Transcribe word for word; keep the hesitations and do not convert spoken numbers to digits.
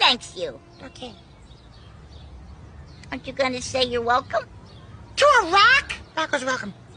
thanks you. Okay. Aren't you going to say you're welcome? To a rock? Rock was welcome.